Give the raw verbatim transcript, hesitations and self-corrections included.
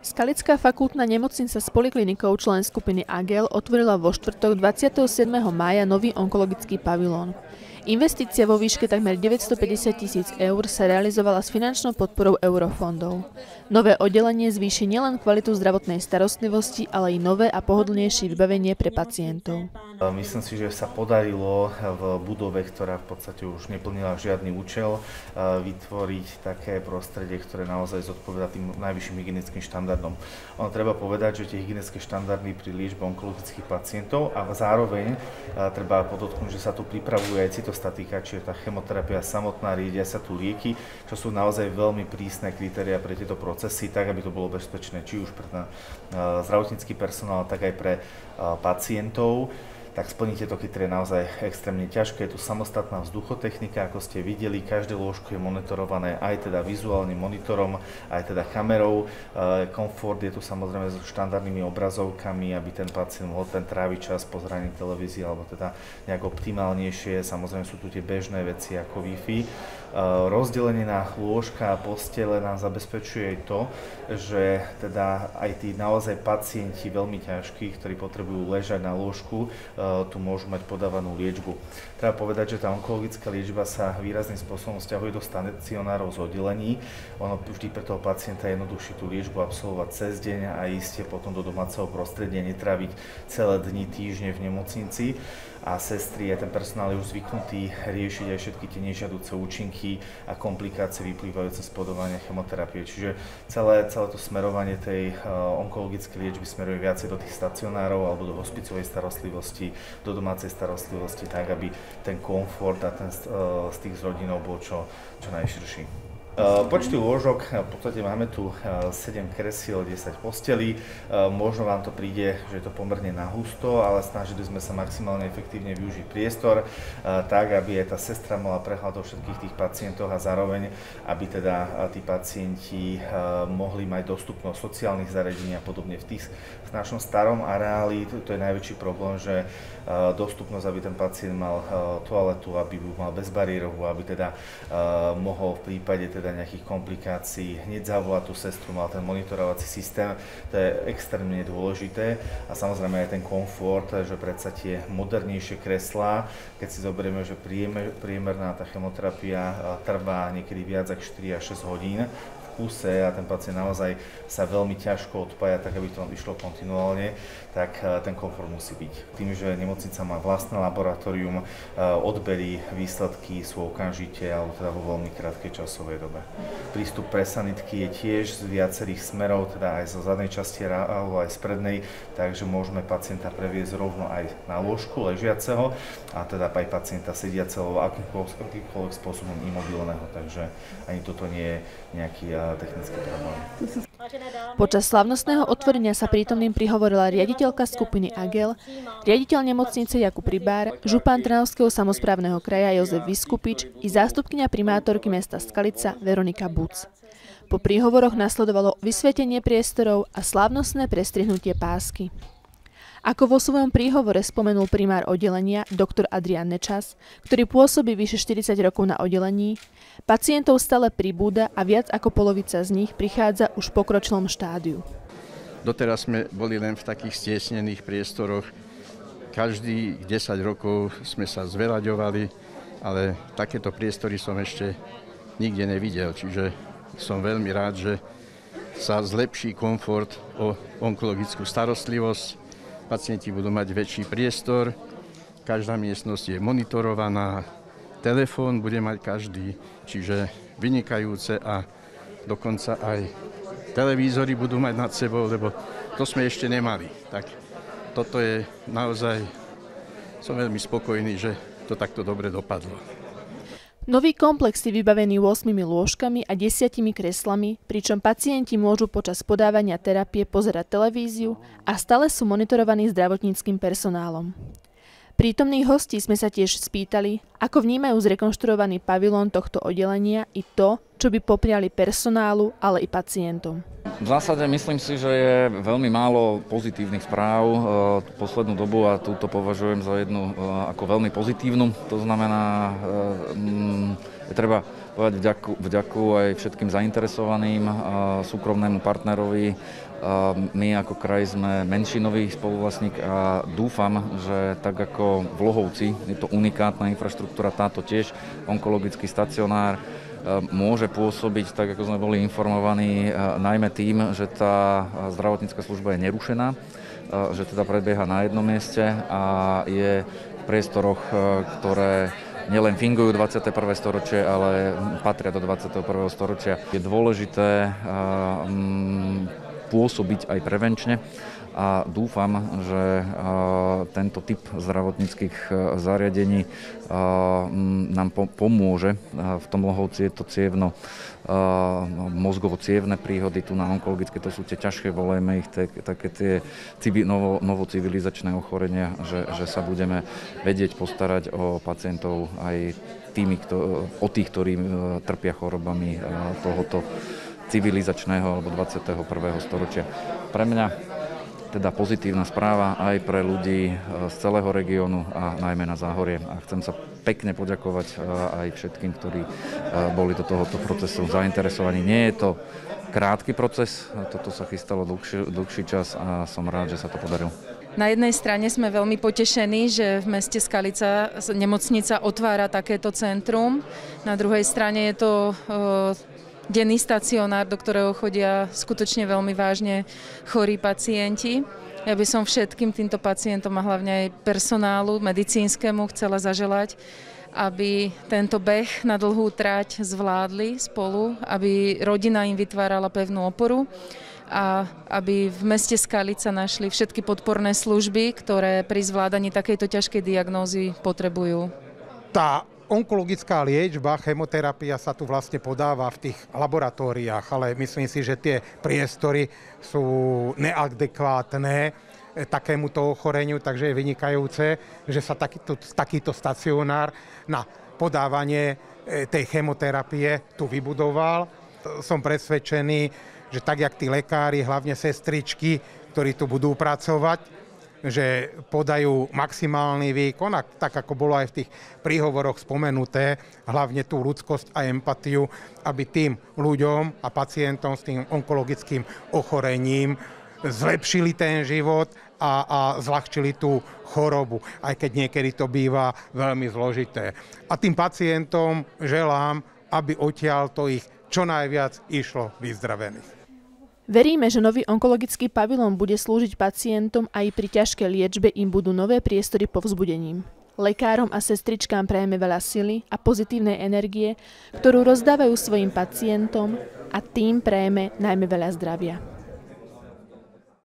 Skalická fakultná nemocnica s poliklinikou, člen skupiny Agel, otvorila vo štvrtok dvadsiateho siedmeho mája nový onkologický pavilón. Investícia vo výške takmer deväťstopäťdesiat tisíc eur sa realizovala s finančnou podporou eurofondov. Nové oddelenie zvýši nielen kvalitu zdravotnej starostlivosti, ale i nové a pohodlnejšie vybavenie pre pacientov. Myslím si, že sa podarilo v budove, ktorá v podstate už neplnila žiadny účel, vytvoriť také prostredie, ktoré naozaj zodpovedá tým najvyšším hygienickým štandardom. Ono treba povedať, že tie hygienické štandardy pri liečbe onkologických pacientov a zároveň treba podotknúť, že sa tu pripravuje aj cytostatika, čiže tá chemoterapia samotná, riedia sa tu lieky, čo sú naozaj veľmi prísne kritériá pre tieto procesy, tak aby to bolo bezpečné, či už pre zdravotnícky personál, tak aj pre pacientov. Tak splniť tieto kritéria je naozaj extrémne ťažké. Je tu samostatná vzduchotechnika, ako ste videli, každé lôžko je monitorované aj teda vizuálnym monitorom, aj teda kamerou. Komfort je tu samozrejme so štandardnými obrazovkami, aby ten pacient mohol ten tráviť čas po zraní televízie alebo teda nejak optimálnejšie. Samozrejme sú tu tie bežné veci ako Wi-Fi. Rozdelenie na lôžka a postele nám zabezpečuje aj to, že teda aj tí naozaj pacienti veľmi ťažkí, ktorí potrebujú ležať na lôžku, tu môžu mať podávanú liečbu. Treba povedať, že tá onkologická liečba sa výrazným spôsobom vzťahuje do stacionárov z oddelení. Ono vždy pre toho pacienta je jednoduchšie tú liečbu absolvovať cez deň a ísť potom do domáceho prostredia, netráviť celé dni, týždne v nemocnici. A sestry a ten personál je už zvyknutý riešiť aj všetky tie nežiaduce účinky a komplikácie vyplývajúce z podávania chemoterapie. Čiže celé, celé to smerovanie tej uh, onkologickej liečby smeruje viacej do tých stacionárov alebo do hospicovej starostlivosti, do domácej starostlivosti, tak aby ten komfort a ten uh, styk s rodinou bol čo, čo najširší. Počty lôžok, v podstate máme tu sedem kresiel, desať postelí. Možno vám to príde, že je to pomerne nahusto, ale snažili sme sa maximálne efektívne využiť priestor, tak aby aj tá sestra mala prehľad o všetkých tých pacientoch a zároveň, aby teda tí pacienti mohli mať dostupnosť sociálnych zariadení a podobne. V, tých, v našom starom areáli to, to je najväčší problém, že dostupnosť, aby ten pacient mal toaletu, aby mal bezbariérovú, aby teda mohol v prípade teda nejakých komplikácií hneď zavolať tú sestru, mal ten monitorovací systém, to je extrémne dôležité a samozrejme aj ten komfort, že predsa tie modernejšie kreslá, keď si zoberieme, že priemer, priemerná tá chemoterapia trvá niekedy viac ako štyri až šesť hodín v kuse a ten pacient naozaj sa veľmi ťažko odpája, tak aby to išlo kontinuálne, tak ten komfort musí byť. Tým, že nemocnica má vlastné laboratórium, odbery, výsledky sú okamžite alebo teda vo veľmi krátkej časovej dobe. Prístup pre sanitky je tiež z viacerých smerov, teda aj zo zadnej časti alebo aj z prednej, takže môžeme pacienta previesť rovno aj na lôžku ležiaceho a teda aj pacienta sediaceho akýmkoľvek spôsobom imobilného, takže ani toto nie je nejaký technický problém. Počas slávnostného otvorenia sa prítomným prihovorila riaditeľka skupiny Agel, riaditeľ nemocnice Jakub Rybár, župan Trnavského samosprávneho kraja Jozef Vyskupič i zástupkyňa primátorky mesta Skalica Veronika Buc. Po príhovoroch nasledovalo vysvetenie priestorov a slávnostné prestrihnutie pásky. Ako vo svojom príhovore spomenul primár oddelenia doktor Adrián Nečas, ktorý pôsobí vyše štyridsať rokov na oddelení, pacientov stále pribúda a viac ako polovica z nich prichádza už v pokročilom štádiu. Doteraz sme boli len v takých stiesnených priestoroch. Každých desať rokov sme sa zveraďovali, ale takéto priestory som ešte nikde nevidel, čiže som veľmi rád, že sa zlepší komfort o onkologickú starostlivosť. Pacienti budú mať väčší priestor, každá miestnosť je monitorovaná, telefón bude mať každý, čiže vynikajúce a dokonca aj televízory budú mať nad sebou, lebo to sme ešte nemali. Tak toto je naozaj, som veľmi spokojný, že to takto dobre dopadlo. Nový komplex je vybavený ôsmimi lôžkami a desiatimi kreslami, pričom pacienti môžu počas podávania terapie pozerať televíziu a stále sú monitorovaní zdravotníckym personálom. Prítomných hostí sme sa tiež spýtali, ako vnímajú zrekonštruovaný pavilón tohto oddelenia i to, čo by popriali personálu, ale i pacientom. V zásade myslím si, že je veľmi málo pozitívnych správ poslednú dobu a túto považujem za jednu ako veľmi pozitívnu. To znamená, je treba povedať vďaku, vďaku aj všetkým zainteresovaným, súkromnému partnerovi. My ako kraj sme menšinový spoluvlastník a dúfam, že tak ako v Lohovci, je to unikátna infraštruktúra, táto tiež onkologický stacionár, môže pôsobiť, tak ako sme boli informovaní, najmä tým, že tá zdravotnícka služba je nerušená, že teda prebieha na jednom mieste a je v priestoroch, ktoré nielen fingujú dvadsiate prvé storočie, ale patria do dvadsiateho prvého storočia. Je dôležité pôsobiť aj prevenčne a dúfam, že tento typ zdravotníckych zariadení nám pomôže. V tom Lohovci je to cievno, mozgovo-cievne príhody, tu na onkologické, to sú tie ťažké, volejme ich také tie novo, novocivilizačné ochorenia, že, že sa budeme vedieť postarať o pacientov aj tými, o tých, ktorí trpia chorobami tohoto civilizačného alebo dvadsiateho prvého storočia. Pre mňa teda pozitívna správa aj pre ľudí z celého regiónu a najmä na Záhorie. A chcem sa pekne poďakovať aj všetkým, ktorí boli do tohoto procesu zainteresovaní. Nie je to krátky proces, toto sa chystalo dlhší, dlhší čas a som rád, že sa to podarilo. Na jednej strane sme veľmi potešení, že v meste Skalica nemocnica otvára takéto centrum. Na druhej strane je to denný stacionár, do ktorého chodia skutočne veľmi vážne chorí pacienti. Ja by som všetkým týmto pacientom a hlavne aj personálu medicínskemu chcela zaželať, aby tento beh na dlhú trať zvládli spolu, aby rodina im vytvárala pevnú oporu a aby v meste Skalica našli všetky podporné služby, ktoré pri zvládaní takejto ťažkej diagnózy potrebujú. Tá onkologická liečba, chemoterapia sa tu vlastne podáva v tých laboratóriách, ale myslím si, že tie priestory sú neadekvátne takémuto ochoreniu, takže je vynikajúce, že sa takýto, takýto stacionár na podávanie tej chemoterapie tu vybudoval. Som presvedčený, že tak, jak tí lekári, hlavne sestričky, ktorí tu budú pracovať, že podajú maximálny výkon, a tak ako bolo aj v tých príhovoroch spomenuté, hlavne tú ľudskosť a empatiu, aby tým ľuďom a pacientom s tým onkologickým ochorením zlepšili ten život a, a zľahčili tú chorobu, aj keď niekedy to býva veľmi zložité. A tým pacientom želám, aby odtiaľ to ich čo najviac išlo vyzdravených. Veríme, že nový onkologický pavilón bude slúžiť pacientom a aj pri ťažkej liečbe im budú nové priestory povzbudením. Lekárom a sestričkám prajeme veľa sily a pozitívnej energie, ktorú rozdávajú svojim pacientom, a tým prajeme najmä veľa zdravia.